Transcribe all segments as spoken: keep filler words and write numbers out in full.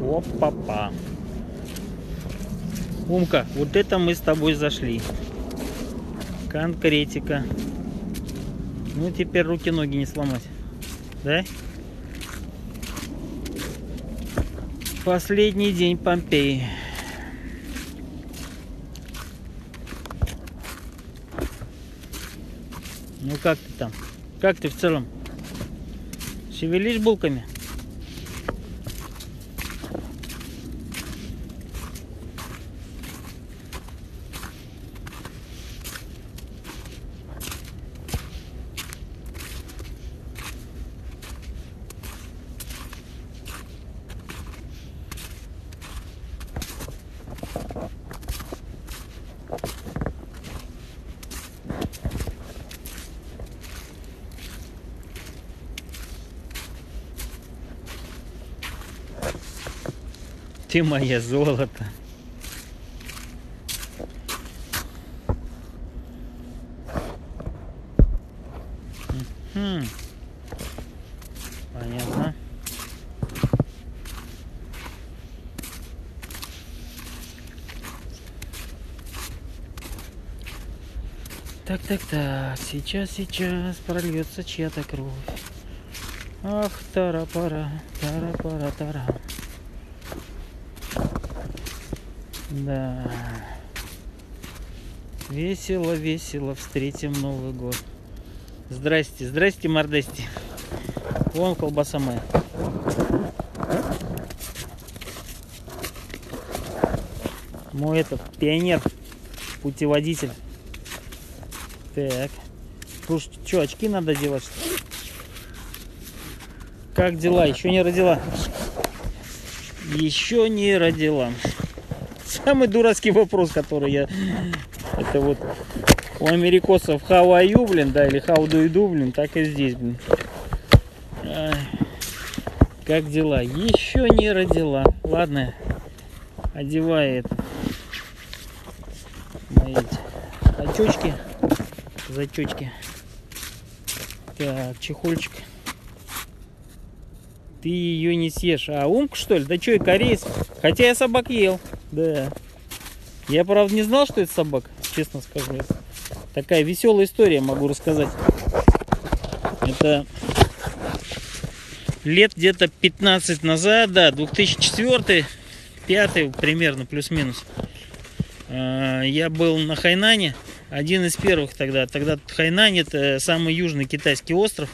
Опа-па. Умка, вот это мы с тобой зашли. Конкретика. Ну, теперь руки-ноги не сломать. Да? Последний день Помпеи. Ну, как ты там? Как ты в целом? Шевелишь булками? Ты моя золото. Угу. Понятно. Так, так, так. Сейчас, сейчас прольется чья-то кровь. Ах, тара-пара, тара-пара-тара. Да. Весело, весело встретим Новый год. Здрасте, здрасте, мордасти. Вон колбаса моя. Мой этот пионер, путеводитель. Так. Слушай, что, очки надо делать, что ли? Как дела? Еще не родила? Еще не родила. Самый дурацкий вопрос, который я... Это вот у америкосов how are you, блин, да, или how do you do, блин, так и здесь, блин. Ай, как дела? Еще не родила. Ладно, одевай это. Мои очечки. Зачечки. Так, чехольчик. Ты ее не съешь. А умка, что ли? Да что, и кореец? Хотя я собак ел. Да. Я, правда, не знал, что это собака. Честно скажу. Это такая веселая история, могу рассказать. Это лет где-то пятнадцать назад, да, две тысячи четвёртый, пятый примерно, плюс-минус. Я был на Хайнане. Один из первых тогда. Тогда Хайнань — это самый южный китайский остров.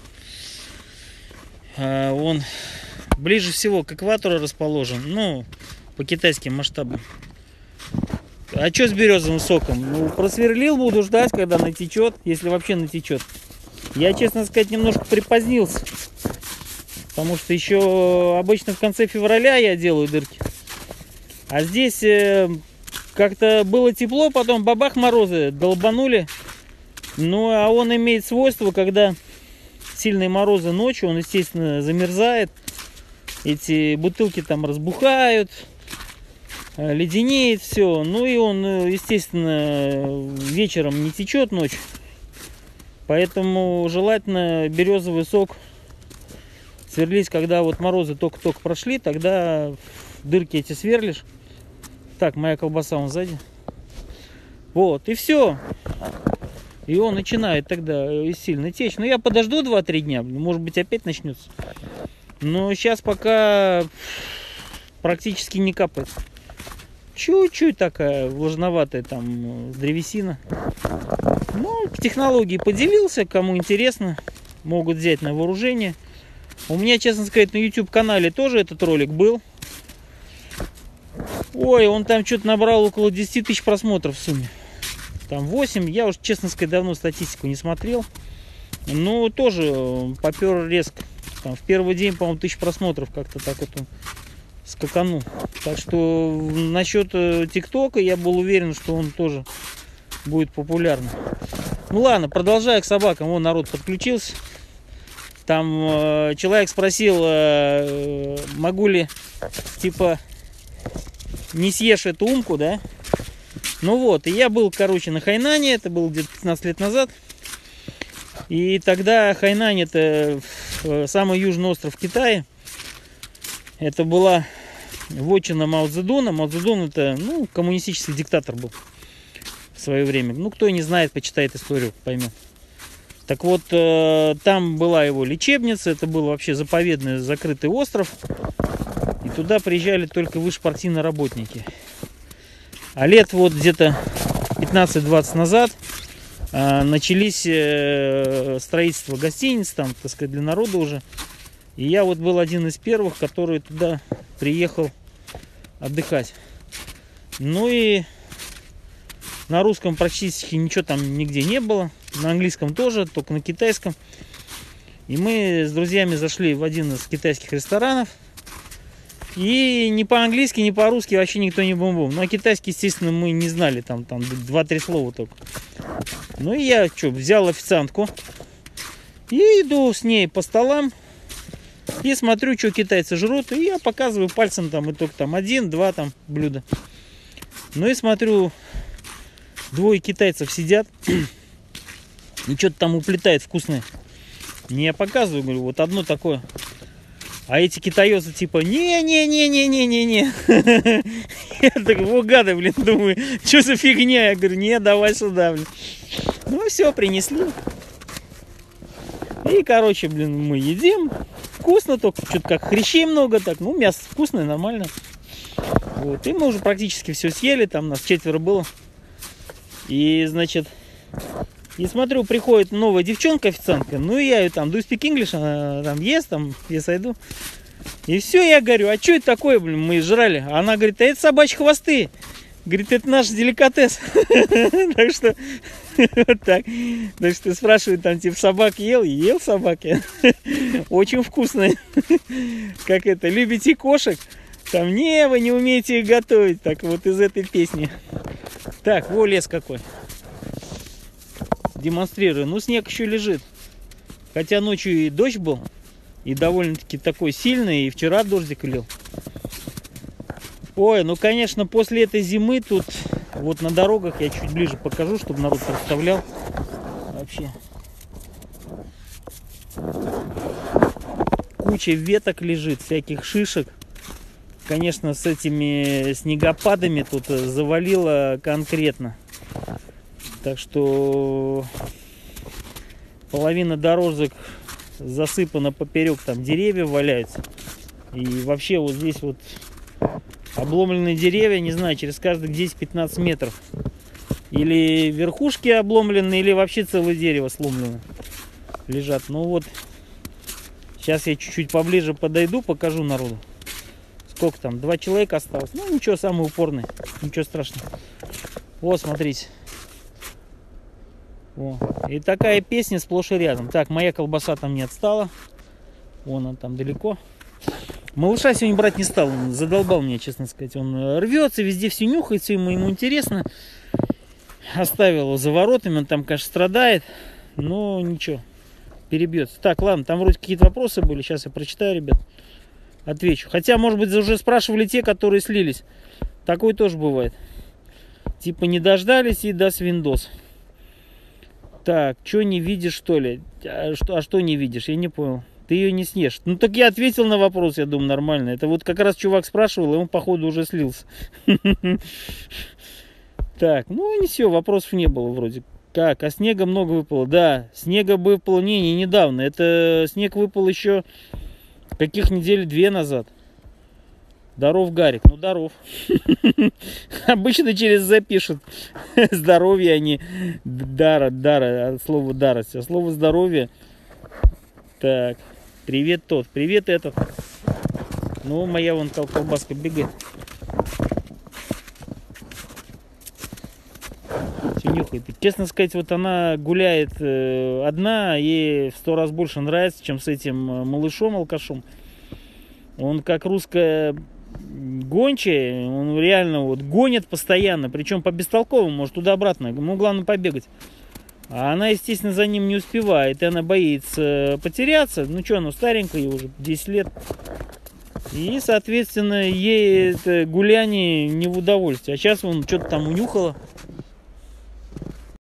Он ближе всего к экватору расположен, ну, по китайским масштабам. А что с березовым соком? Ну, просверлил, буду ждать, когда натечет, если вообще натечет. Я, честно сказать, немножко припозднился, потому что еще обычно в конце февраля я делаю дырки. А здесь э, как-то было тепло, потом бабах, морозы долбанули. Ну, а он имеет свойство, когда сильные морозы ночью, он, естественно, замерзает. Эти бутылки там разбухают, леденеет все. Ну и он, естественно, вечером не течет ночью. Поэтому желательно березовый сок сверлить, когда вот морозы только-только прошли, тогда дырки эти сверлишь. Так, моя колбаса вон сзади. Вот, и все. И он начинает тогда сильно течь. Но я подожду два-три дня, может быть, опять начнется. Но сейчас пока практически не капает. Чуть-чуть такая влажноватая там древесина. Ну, технологии поделился, кому интересно, могут взять на вооружение. У меня, честно сказать, на YouTube канале тоже этот ролик был. Ой, он там что-то набрал около десяти тысяч просмотров в сумме. Там восемь, я уж, честно сказать, давно статистику не смотрел. Но тоже попер резко. Там в первый день, по-моему, тысяч просмотров как-то так вот скаканул. Так что насчет ТикТока я был уверен, что он тоже будет популярным. Ну ладно, продолжая к собакам. Вон народ подключился. Там э, человек спросил, э, могу ли, типа, не съешь эту умку, да? Ну вот, и я был, короче, на Хайнане, это было где-то пятнадцать лет назад. И тогда Хайнань — это самый южный остров Китая. Это была вотчина Мао Цзэдуна. Мао Цзэдун это, ну, коммунистический диктатор был в свое время. Ну, кто не знает, почитает историю, поймет. Так вот, э, там была его лечебница, это был вообще заповедный закрытый остров. И туда приезжали только высшепартийные работники. А лет вот где-то пятнадцать-двадцать назад э, начались э, строительство гостиниц, там, так сказать, для народа уже. И я вот был один из первых, который туда приехал отдыхать. Ну и на русском практически ничего там нигде не было. На английском тоже, только на китайском. И мы с друзьями зашли в один из китайских ресторанов. И ни по-английски, ни по-русски вообще никто не бум-бум. Ну, а китайский, естественно, мы не знали. Там, там два-три слова только. Ну и я что, взял официантку. И иду с ней по столам. И смотрю, что китайцы жрут. И я показываю пальцем там, и только там один-два там блюда. Ну и смотрю, двое китайцев сидят. И что-то там уплетает вкусное. Не я показываю, говорю, вот одно такое. А эти китаёзы типа, не-не-не-не-не-не-не. Я так, во гады, блин, думаю, что за фигня? Я говорю, не, давай сюда, блин. Ну все, принесли. И, короче, блин, мы едим. Вкусно, только что-то как хрящей много, так, ну, мясо вкусное, нормально. Вот, и мы уже практически все съели, там нас четверо было. И, значит... И смотрю, приходит новая девчонка, официантка. Ну и я ее там, do you speak English? Она там, yes, там, yes, I do. И все, я говорю, а что это такое, блин, мы жрали? А она говорит, а это собачьи хвосты. Говорит, это наш деликатес. Так что, вот так. Так что спрашивает, там, типа, собак ел? Ел собаки. Очень вкусные. Как это, любите кошек? Там, не, вы не умеете их готовить. Так вот из этой песни. Так, во, лес какой. Демонстрирую. Ну, снег еще лежит. Хотя ночью и дождь был. И довольно-таки такой сильный. И вчера дождик лил. Ой, ну, конечно, после этой зимы тут вот на дорогах я чуть ближе покажу, чтобы народ представлял. Вообще. Куча веток лежит, всяких шишек. Конечно, с этими снегопадами тут завалило конкретно. Так что половина дорожек засыпана поперек, там деревья валяются. И вообще вот здесь вот обломленные деревья, не знаю, через каждых десять-пятнадцать метров. Или верхушки обломлены, или вообще целое дерево сломлено лежат. Ну вот, сейчас я чуть-чуть поближе подойду, покажу народу. Сколько там, два человека осталось. Ну ничего, самый упорный, ничего страшного. Вот, смотрите. О, и такая песня сплошь и рядом. Так, моя колбаса там не отстала. Вон он там далеко. Малыша сегодня брать не стал. Он задолбал меня, честно сказать. Он рвется, везде все нюхает, все ему, ему интересно. Оставил его за воротами. Он там, конечно, страдает. Но ничего, перебьется. Так, ладно, там вроде какие-то вопросы были. Сейчас я прочитаю, ребят. Отвечу. Хотя, может быть, уже спрашивали те, которые слились. Такое тоже бывает. Типа не дождались и до свиндос. Так, что не видишь, что ли? А что, а что не видишь? Я не понял. Ты ее не съешь. Ну так я ответил на вопрос, я думаю, нормально. Это вот как раз чувак спрашивал, и он, походу, уже слился. Так, ну не все, вопросов не было вроде. Так, а снега много выпало? Да, снега выпало не, не недавно. Это снег выпал еще каких недель две назад. Здоров, Гарик. Ну, здоров. Обычно через «З» пишут здоровье, а не дара, дара, от слова дара. А слово здоровье. Так, привет тот, привет этот. Ну, моя вон колбаска бегает. Все нюхает. Честно сказать, вот она гуляет э, одна, ей в сто раз больше нравится, чем с этим малышом, алкашом. Он как русская гончая, он реально вот гонит постоянно, причем по бестолковому, может туда-обратно, ему главное побегать. А она, естественно, за ним не успевает, и она боится потеряться. Ну что, она старенькая, ей уже десять лет. И, соответственно, ей это гуляние не в удовольствие. А сейчас он что-то там унюхала.